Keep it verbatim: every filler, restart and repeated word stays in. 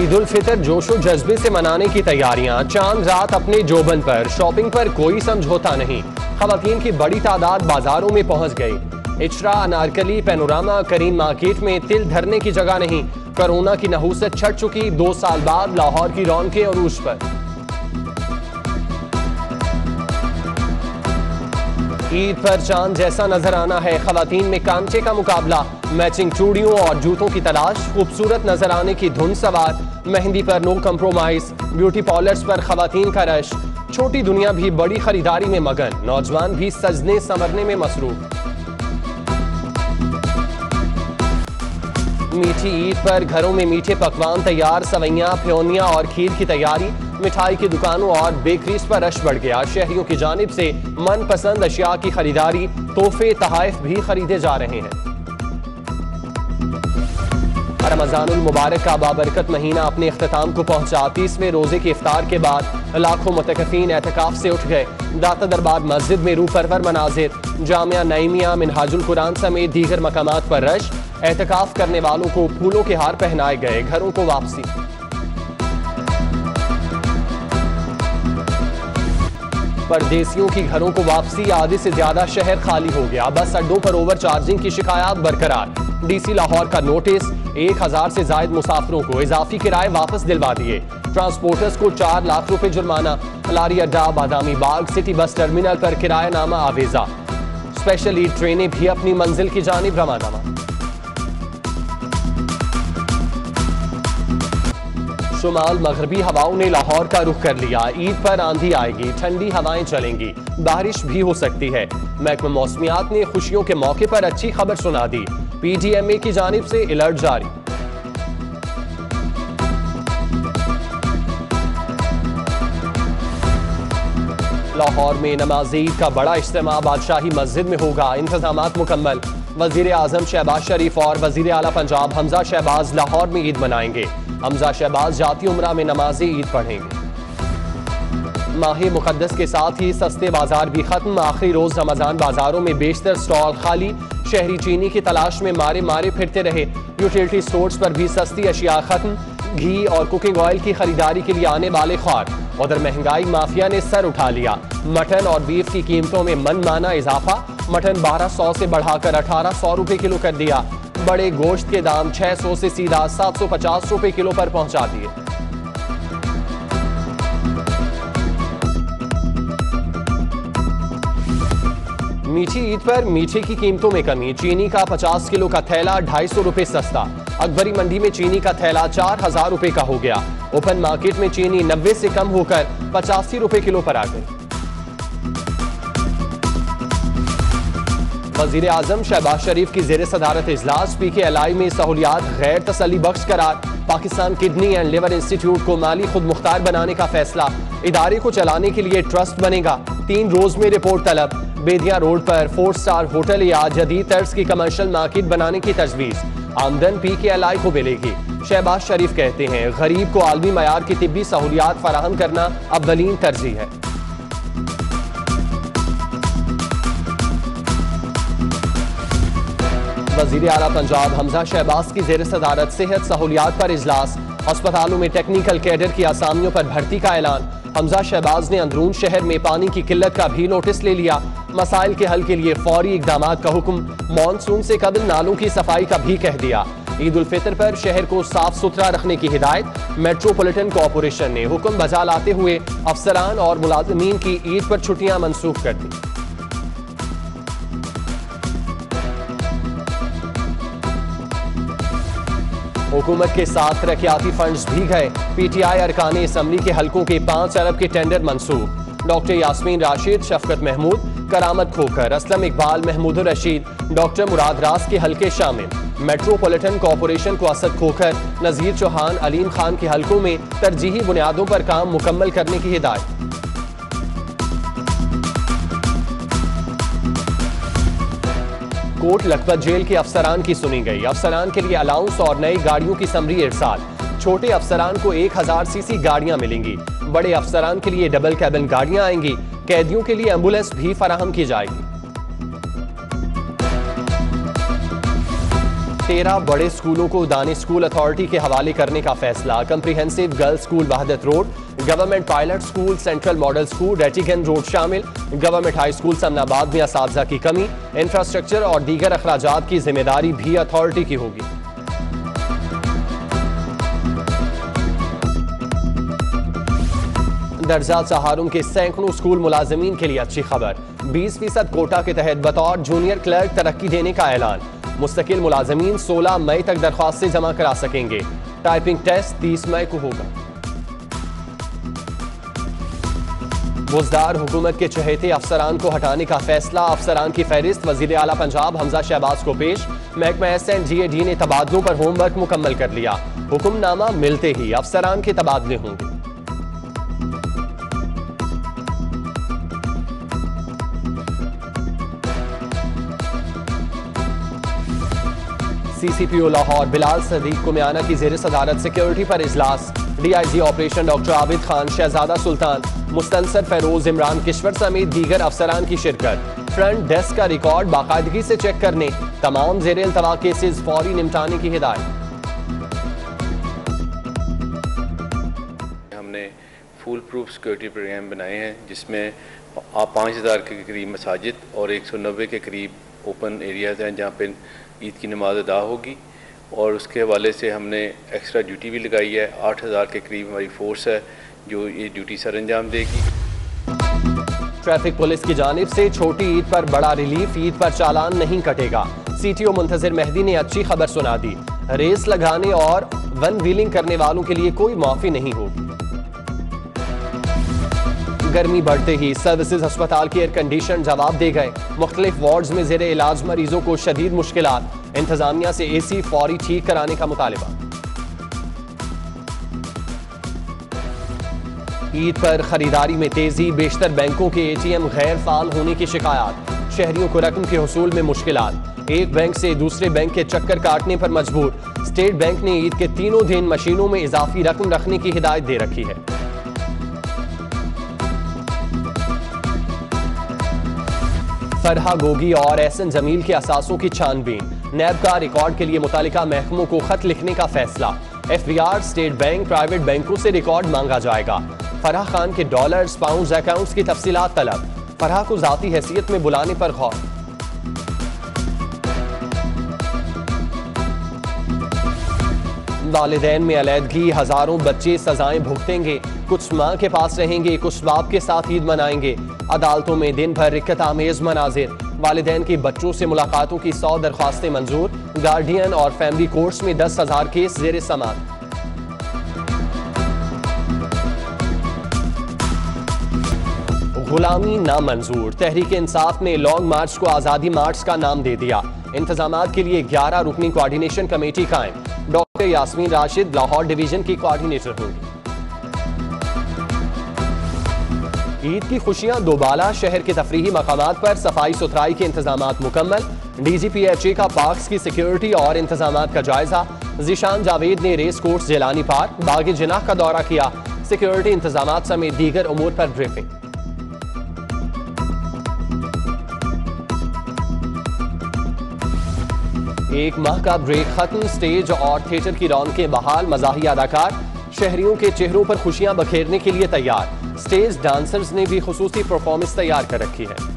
ईद उल फितर जोशो जज्बे से मनाने की तैयारियां, चांद रात अपने जोबन पर, शॉपिंग पर कोई समझौता नहीं। खवातीन की बड़ी तादाद बाजारों में पहुंच गई। इचरा, अनारकली, पैनोरामा, करीम मार्केट में तिल धरने की जगह नहीं। कोरोना की नहूसत छट चुकी, दो साल बाद लाहौर की रौनकें अरूज पर। ईद पर चांद जैसा नजर आना है। खवातीन में कांचे का मुकाबला, मैचिंग चूड़ियों और जूतों की तलाश, खूबसूरत नजर आने की धुन सवार। मेहंदी पर नो कंप्रोमाइज, ब्यूटी पार्लर्स पर खवातीन का रश। छोटी दुनिया भी बड़ी खरीदारी में मगन, नौजवान भी सजने संवरने में मसरूफ। मीठी ईद पर घरों में मीठे पकवान तैयार, सवैयां, फ्योनियां और खीर की तैयारी। मिठाई की दुकानों और बेकरीज पर रश बढ़ गया। शहरियों की जानिब से मनपसंद अशिया की खरीदारी, तोहफे, तहाइफ भी खरीदे जा रहे हैं। रमजानुल मुबारक का बाबरकत महीना अपने इख्तिताम को पहुंचा। तीसवें रोजे के इफ्तार के बाद लाखों मुतकफीन एतकाफ से उठ गए। दाता दरबार मस्जिद में रूह परवर मनाजिर, जामिया नईमिया, मिनहाजुल कुरान समेत दीगर मकामात पर रश। एतकाफ करने वालों को फूलों के हार पहनाए गए, घरों को वापसी। परदेसियों की घरों को वापसी, आधे से ज्यादा शहर खाली हो गया। बस अड्डों पर ओवर चार्जिंग की शिकायत बरकरार। डीसी लाहौर का नोटिस, एक हजार से जायद मुसाफिरों को इजाफी किराए वापस दिलवा दिए। ट्रांसपोर्टर्स को चार लाख रुपए जुर्माना। लारी अड्डा, Badami Bagh, city bus terminal पर किरायानामा आवेजा। स्पेशल ईद ट्रेनें भी अपनी मंजिल की जानिब रवाना। शुमाल मगरबी हवाओं ने लाहौर का रुख कर लिया। ईद पर आंधी आएगी, ठंडी हवाएं चलेंगी, बारिश भी हो सकती है। महकमा मौसमियात ने खुशियों के मौके पर अच्छी खबर सुना दी। पीडीएमए की जानिब से अलर्ट जारी। लाहौर में नमाज ईद का बड़ा इज्तिमा बादशाही मस्जिद में होगा। इंतजामात मुकम्मल। वजीर आजम शहबाज शरीफ और वजीर आला पंजाब हमजा शहबाज लाहौर में ईद मनाएंगे। हमजा शहबाज जाती उम्रा में नमाज ईद पढ़ेंगे। माह मुकद्दस के साथ ही सस्ते बाजार भी खत्म। आखिरी रोज रमजान बाजारों में बेशतर स्टॉल खाली। शहरी चीनी की तलाश में मारे मारे फिरते रहे। यूटिलिटी स्टोर्स पर भी सस्ती अशिया खत्म। घी और कुकिंग ऑयल की खरीदारी के लिए आने वाले ख्वार। उधर महंगाई माफिया ने सर उठा लिया। मटन और बीफ की कीमतों में मनमाना इजाफा। मटन बारह सौ से बढ़ाकर अठारह सौ रुपए किलो कर दिया। बड़े गोश्त के दाम छह सौ से सीधा सात सौ पचास रुपए किलो पर पहुंचा दिए। मीठी ईद पर मीठे की कीमतों में कमी। चीनी का पचास किलो का थैला ढाई सौ रुपए सस्ता। अकबरी मंडी में चीनी का थैला चार हजार रुपए का हो गया। ओपन मार्केट में चीनी नब्बे से कम होकर पचासी रुपए किलो पर आ गई। वजीर आजम शहबाज शरीफ की जेर सदारत इजलास। पी के एल आई में सहूलियात गैर तसल्ली बख्श करार। Pakistan kidney and liver institute को माली खुद मुख्तार बनाने का फैसला। इदारे को चलाने के लिए ट्रस्ट बनेगा। तीन रोज में रिपोर्ट तलब। बेदिया रोड पर फोर स्टार होटल या जदीद तर्ज की कमर्शियल मार्केट बनाने की तजवीज। आमदन पी के एल आई को मिलेगी। शहबाज शरीफ कहते हैं गरीब को आलमी मयार की तिब्बी सहूलियात फराहम करना अव्वलीन तरजीह है। वजीर आला पंजाब हमजा शहबाज की जेर सदारत सेहत सहूलियात पर इजलास। अस्पतालों में टेक्निकल कैडर की आसामियों पर भर्ती का ऐलान। हमजा शहबाज ने अंदरून शहर में पानी की किल्लत का भी नोटिस ले लिया। मसाइल के हल के लिए फौरी इकदाम का हुक्म। मॉनसून से कबल नालों की सफाई का भी कह दिया। ईद उल फितर पर शहर को साफ सुथरा रखने की हिदायत। मेट्रोपॉलिटन कॉरपोरेशन ने हुक्म बजा लाते हुए अफसरान और मुलाजमीन की ईद पर छुट्टियां मनसूख कर दी। हुकूमत के साथ तरक्याती फंड्स भी गए। पीटीआई अरकान असम्बली के हलकों के पांच अरब के टेंडर मंसूख। डॉक्टर यास्मीन राशिद, शफकत महमूद, करामत खोकर, असलम इकबाल, महमूद रशीद, डॉक्टर मुराद रास के हलके शामिल। मेट्रोपॉलिटन कॉरपोरेशन को असद खोकर, नजीर चौहान, अलीम खान के हलकों में तरजीही बुनियादों पर काम मुकम्मल करने की हिदायत। कोट लखपत जेल के अफसरान की सुनी गई। अफसरान के लिए अलाउंस और नई गाड़ियों की समरी इरसाल। छोटे अफसरान को एक हजार सीसी गाड़ियां मिलेंगी। बड़े अफसरान के लिए डबल कैबिन गाड़ियां आएंगी। कैदियों के लिए एम्बुलेंस भी फराहम की जाएगी। तेरह बड़े स्कूलों को दानिश स्कूल अथॉरिटी के हवाले करने का फैसला। Comprehensive girls school Wahdat road, government pilot school, central model school, Rattigan road शामिल। गवर्नमेंट हाई स्कूल समनाबाद में असातिज़ा की कमी, इंफ्रास्ट्रक्चर और दीगर अखराजात की जिम्मेदारी भी अथॉरिटी की होगी। दर्जा सहारुम के सैकड़ों स्कूल मुलाजमीन के लिए अच्छी खबर। बीस फीसद कोटा के तहत बतौर जूनियर क्लर्क तरक्की देने का ऐलान। मुस्तकिल मुलाजमीन सोलह मई तक दरख्वास्तें जमा करा सकेंगे। टाइपिंग टेस्ट तीस मई को होगा। बुज़दार हुकूमत के चहेते अफसरान को हटाने का फैसला। अफसरान की फहरिस्त वज़ीर आला पंजाब हमजा शहबाज को पेश। महकमा S and G A D ने तबादलों पर होमवर्क मुकम्मल कर लिया। हुक्मनामा मिलते ही अफसरान के तबादले होंगे। C C P O Lahore Bilal Sadiq को म्याना की ज़ेर सदारत सिक्योरिटी पर इजलास। D I G operation doctor Abid Khan, Shahzada Sultan, Mustansar Feroz, Imran Kishwar समेत दीगर अफसरान की शिरकत। फ्रंट डेस्क का रिकॉर्ड बाकायदगी से चेक करने, तमाम ज़ेर इल्तवा केसेज फौरी निपटाने की हिदायत। हमने फुल प्रूफ सिक्योरिटी प्रोग्राम बनाए हैं जिसमें आप पाँच हज़ार के करीब मसाजिद और एक सौ नब्बे के करीब ओपन एरियाज़ हैं जहाँ पे ईद की नमाज अदा होगी। और उसके हवाले से हमने एक्स्ट्रा ड्यूटी भी लगाई है। आठ हज़ार के करीब हमारी फोर्स है जो ये ड्यूटी सर अंजाम देगी। ट्रैफिक पुलिस की जानिब से छोटी ईद पर बड़ा रिलीफ, ईद पर चालान नहीं कटेगा। सी टी ओ मुंतजिर मेहदी ने अच्छी खबर सुना दी। रेस लगाने और वन व्हीलिंग करने वालों के लिए कोई माफी नहीं होगी। गर्मी बढ़ते ही सर्विसेज अस्पताल के एयर कंडीशन जवाब दे गए। मुख्तलिफ वार्ड्स में जेर इलाज मरीजों को शदीद मुश्किलात। इंतजामिया से एसी फौरी ठीक कराने का मुतालिबा। ईद पर खरीदारी में तेजी, बेशतर बैंकों के एटीएम गैर फाल होने की शिकायत। शहरियों को रकम के हुसूल में मुश्किलात। एक बैंक से दूसरे बैंक के चक्कर काटने पर मजबूर। स्टेट बैंक ने ईद के तीनों दिन मशीनों में इजाफी रकम रखने की हिदायत दे रखी है। फरहा गोगी और एहसन जमील के असासों की छानबीन। नैब का रिकॉर्ड के लिए मुतालिका महकमों को खत लिखने का फैसला। F B R, state bank, private बैंकों से रिकॉर्ड मांगा जाएगा। फरहा खान के डॉलर्स, पाउंड्स अकाउंट्स की तफसीलात तलब। फरहा को जाती हैसियत में बुलाने पर गौर। वालिदैन में अलैदगी, हजारों बच्चे सजाएं भुगतेंगे। कुछ माँ के पास रहेंगे, कुछ बाप के साथ ईद मनाएंगे। अदालतों में दिन भर रिक्कत आमेज मनाजिर। वालिदैन की बच्चों से मुलाकातों की सौ दरख्वास्तें मंजूर। गार्डियन और फैमिली कोर्ट्स में दस हजार केस जेर समाअत। गुलामी नामंजूर। तहरीक इंसाफ ने लॉन्ग मार्च को आजादी मार्च का नाम दे दिया। इंतजामात के लिए ग्यारह रुकनी कोऑर्डिनेशन कमेटी कायम। डॉक्टर यास्मीन राशिद लाहौर डिवीजन की कोऑर्डिनेटर होंगी। ईद की खुशियां दोबाला। शहर के तफरीही मकामात पर सफाई सुथराई के इंतजामात मुकम्मल। D G P H A का पार्क्स की सिक्योरिटी और इंतजामात का जायजा। ज़ीशान जावेद ने race course Jilani park, Bagh Jinnah का दौरा किया। सिक्योरिटी इंतजामात समेत दीगर उमूर पर ब्रीफिंग। एक माह का ब्रेक खत्म। स्टेज और थिएटर की रौनकें बहाल। मज़ाही अदाकार शहरियों के चेहरों पर खुशियां बखेरने के लिए तैयार। स्टेज डांसर्स ने भी खुसूसी परफॉर्मेंस तैयार कर रखी है।